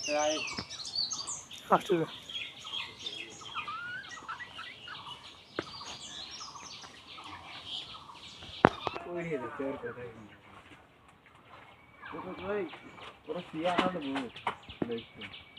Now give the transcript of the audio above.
Right. After Oi, da pior que tem. Eu tô aí. Por assim, ah, não vou.